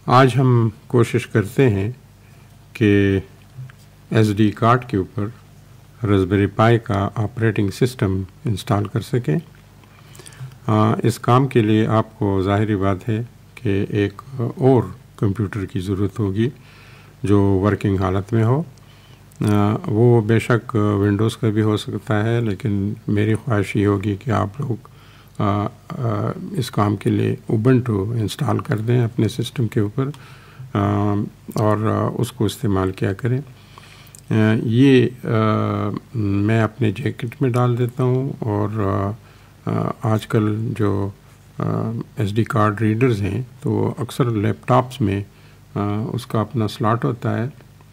आज हम कोशिश करते हैं कि एसडी कार्ड के ऊपर रास्पबेरी पाई का ऑपरेटिंग सिस्टम इंस्टॉल कर सकें। इस काम के लिए आपको ज़ाहिरी बात है कि एक और कंप्यूटर की ज़रूरत होगी जो वर्किंग हालत में हो। वो बेशक विंडोज़ का भी हो सकता है, लेकिन मेरी ख्वाहिश ये होगी कि आप लोग इस काम के लिए उबंटू इंस्टॉल कर दें अपने सिस्टम के ऊपर और उसको इस्तेमाल किया करें। ये मैं अपने जैकेट में डाल देता हूँ और आजकल जो एसडी कार्ड रीडर्स हैं तो अक्सर लैपटॉप्स में उसका अपना स्लॉट होता है।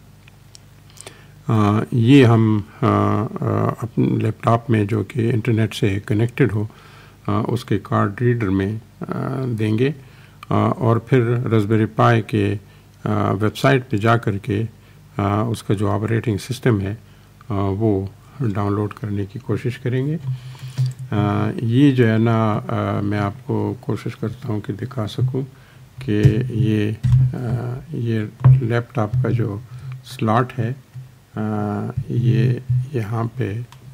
ये हम अपने लैपटॉप में जो कि इंटरनेट से कनेक्टेड हो उसके कार्ड रीडर में देंगे और फिर रास्पबेरी पाई के वेबसाइट पे जा कर के उसका जो ऑपरेटिंग सिस्टम है वो डाउनलोड करने की कोशिश करेंगे। ये जो है ना मैं आपको कोशिश करता हूँ कि दिखा सकूँ कि ये लैपटॉप का जो स्लॉट है ये यहाँ पे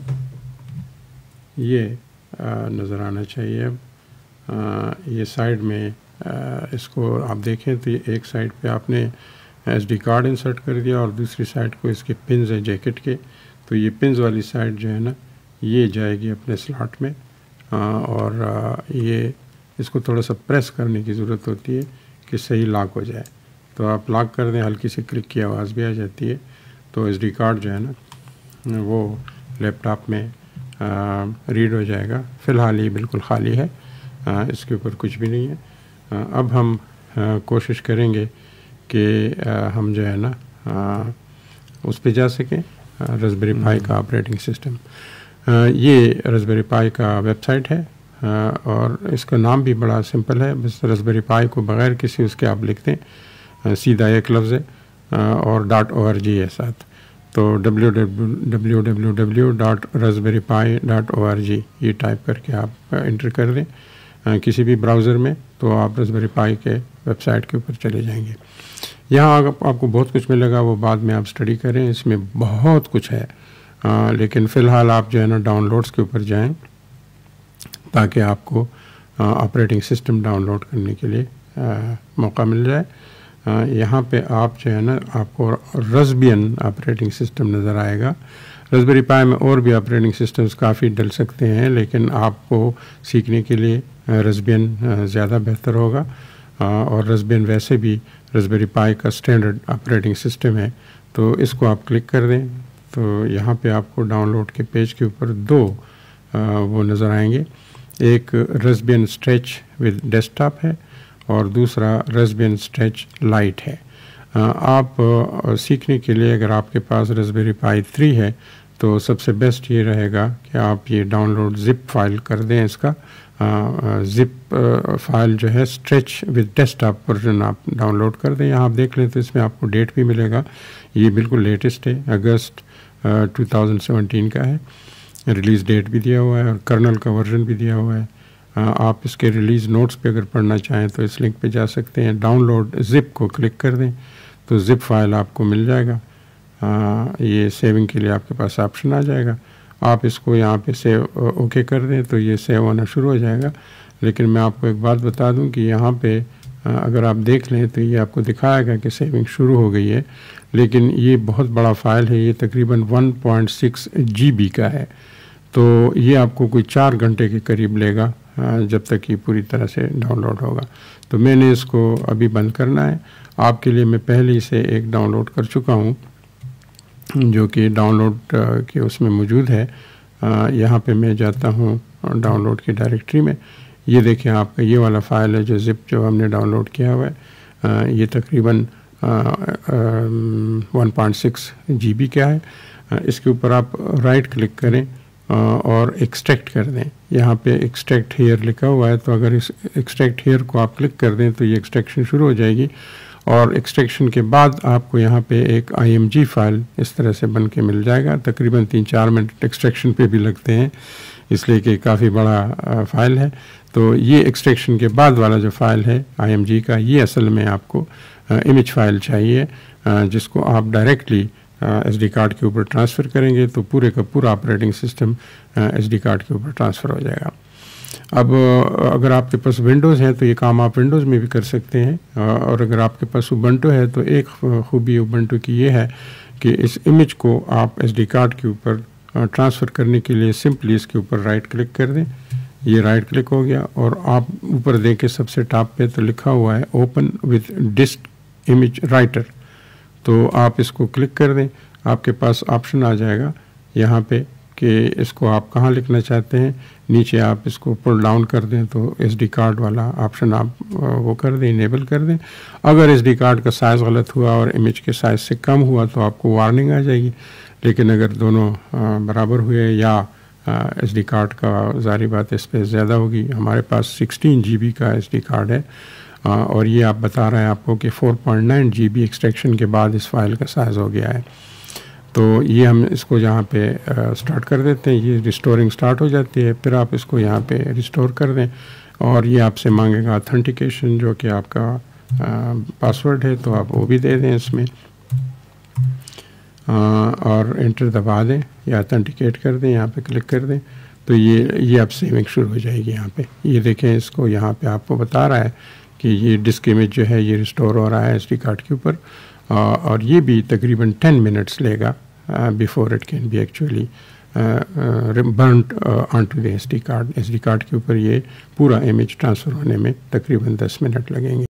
ये नज़र आना चाहिए। अब ये साइड में इसको आप देखें तो ये एक साइड पे आपने एसडी कार्ड इंसर्ट कर दिया और दूसरी साइड को इसके पिन्स हैं जैकेट के, तो ये पिन्स वाली साइड जो है ना ये जाएगी अपने स्लॉट में और ये इसको थोड़ा सा प्रेस करने की ज़रूरत होती है कि सही लॉक हो जाए। तो आप लॉक कर दें, हल्की सी क्लिक की आवाज़ भी आ जाती है, तो एसडी कार्ड जो है ना वो लैपटॉप में रीड हो जाएगा। फ़िलहाल ये बिल्कुल ख़ाली है, इसके ऊपर कुछ भी नहीं है। अब हम कोशिश करेंगे कि हम जो है ना उस पे जा सकें रास्पबेरी पाई का ऑपरेटिंग सिस्टम। ये रास्पबेरी पाई का वेबसाइट है और इसका नाम भी बड़ा सिंपल है, बस रास्पबेरी पाई को बग़ैर किसी उसके आप लिखते हैं, सीधा एक लफ्ज़ है और .org है साथ, तो www.raspberrypi.org ये टाइप करके आप इंटर कर दें किसी भी ब्राउज़र में, तो आप रास्पबेरी पाई के वेबसाइट के ऊपर चले जाएंगे। यहाँ आपको बहुत कुछ मिलेगा, वो बाद में आप स्टडी करें, इसमें बहुत कुछ है। लेकिन फ़िलहाल आप जो है ना डाउनलोड्स के ऊपर जाएं ताकि आपको ऑपरेटिंग सिस्टम डाउनलोड करने के लिए मौका मिल जाए। यहाँ पे आप जो है ना आपको रास्पबियन ऑपरेटिंग सिस्टम नज़र आएगा। रास्पबेरी पाई में और भी ऑपरेटिंग सिस्टम्स काफ़ी डल सकते हैं, लेकिन आपको सीखने के लिए रास्पबियन ज़्यादा बेहतर होगा और रास्पबियन वैसे भी रास्पबेरी पाई का स्टैंडर्ड ऑपरेटिंग सिस्टम है। तो इसको आप क्लिक कर दें तो यहाँ पे आपको डाउनलोड के पेज के ऊपर दो वो नज़र आएंगे, एक रास्पबियन स्ट्रेच विद डेस्कटॉप है और दूसरा रास्पबियन स्ट्रेच लाइट है। आप सीखने के लिए अगर आपके पास रास्पबेरी पाई 3 है तो सबसे बेस्ट ये रहेगा कि आप ये डाउनलोड ज़िप फाइल कर दें। इसका ज़िप फाइल जो है स्ट्रेच विद डेस्कटॉप वर्जन आप डाउनलोड कर दें। यहाँ आप देख लें तो इसमें आपको डेट भी मिलेगा, ये बिल्कुल लेटेस्ट है, अगस्त 2017 का है, रिलीज़ डेट भी दिया हुआ है और कर्नल का वर्जन भी दिया हुआ है। आप इसके रिलीज़ नोट्स पे अगर पढ़ना चाहें तो इस लिंक पे जा सकते हैं। डाउनलोड ज़िप को क्लिक कर दें तो ज़िप फाइल आपको मिल जाएगा। ये सेविंग के लिए आपके पास ऑप्शन आ जाएगा, आप इसको यहाँ पे सेव ओके कर दें तो ये सेव होना शुरू हो जाएगा। लेकिन मैं आपको एक बात बता दूं कि यहाँ पे अगर आप देख लें तो ये आपको दिखाएगा कि सेविंग शुरू हो गई है, लेकिन ये बहुत बड़ा फ़ाइल है, ये तकरीबन 1.6 GB का है, तो ये आपको कोई 4 घंटे के करीब लेगा जब तक ये पूरी तरह से डाउनलोड होगा। तो मैंने इसको अभी बंद करना है। आपके लिए मैं पहले से एक डाउनलोड कर चुका हूँ जो कि डाउनलोड के उसमें मौजूद है। यहाँ पे मैं जाता हूँ डाउनलोड की डायरेक्टरी में, ये देखें आपका ये वाला फ़ाइल है जो ज़िप जो हमने डाउनलोड किया हुआ है, ये तकरीबन 1.6 GB का है। इसके ऊपर आप राइट क्लिक करें और एक्सट्रैक्ट कर दें। यहाँ पे एक्सट्रैक्ट हेयर लिखा हुआ है, तो अगर इस एक्सट्रैक्ट हेयर को आप क्लिक कर दें तो ये एक्सट्रैक्शन शुरू हो जाएगी और एक्सट्रैक्शन के बाद आपको यहाँ पे एक IMG फाइल इस तरह से बन के मिल जाएगा। तकरीबन 3-4 मिनट एक्सट्रैक्शन पे भी लगते हैं, इसलिए कि काफ़ी बड़ा फाइल है। तो ये एक्सट्रैक्शन के बाद वाला जो फाइल है IMG का, ये असल में आपको इमेज फाइल चाहिए, जिसको आप डायरेक्टली SD कार्ड के ऊपर ट्रांसफ़र करेंगे तो पूरे का पूरा ऑपरेटिंग सिस्टम SD कार्ड के ऊपर ट्रांसफ़र हो जाएगा। अब अगर आपके पास विंडोज़ है तो ये काम आप विंडोज़ में भी कर सकते हैं, और अगर आपके पास उबंटू है तो एक खूबी उबंटू की ये है कि इस इमेज को आप SD कार्ड के ऊपर ट्रांसफ़र करने के लिए सिंपली इसके ऊपर राइट क्लिक कर दें। ये राइट क्लिक हो गया और आप ऊपर देखें सबसे टॉप पे तो लिखा हुआ है open with disk image writer. तो आप इसको क्लिक कर दें, आपके पास ऑप्शन आ जाएगा यहाँ पे कि इसको आप कहाँ लिखना चाहते हैं। नीचे आप इसको पुल डाउन कर दें तो SD कार्ड वाला ऑप्शन आप वो कर दें, इनेबल कर दें। अगर SD कार्ड का साइज़ गलत हुआ और इमेज के साइज़ से कम हुआ तो आपको वार्निंग आ जाएगी, लेकिन अगर दोनों बराबर हुए या SD कार्ड का ज़ाहिर बात स्पेस ज़्यादा होगी। हमारे पास 16 GB का SD कार्ड है, और ये आप बता रहे हैं आपको कि 4.9 GB एक्सट्रैक्शन के बाद इस फाइल का साइज़ हो गया है। तो ये हम इसको यहाँ पे स्टार्ट कर देते हैं, ये रिस्टोरिंग स्टार्ट हो जाती है। फिर आप इसको यहाँ पे रिस्टोर कर दें और ये आपसे मांगेगा ऑथेंटिकेशन, जो कि आपका पासवर्ड है, तो आप वो भी दे दें इसमें, और एंटर दबा दें या ऑथेंटिकेट कर दें, यहाँ पे क्लिक कर दें। तो ये अब सेविंग शुरू हो जाएगी। यहाँ पे ये देखें, इसको यहाँ पे आपको बता रहा है कि ये डिस्क इमेज जो है ये रिस्टोर हो रहा है SD कार्ड के ऊपर, और ये भी तकरीबन 10 मिनट्स लेगा before it can be actually burned onto the SD card. SD card के ऊपर ये पूरा इमेज ट्रांसफ़र होने में तकरीबन 10 मिनट लगेंगे।